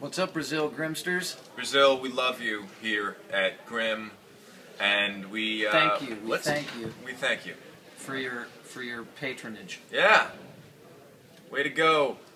What's up, Brazil Grimsters? Brazil, we love you here at Grimm, and we thank you. We thank you for your patronage. Yeah, way to go.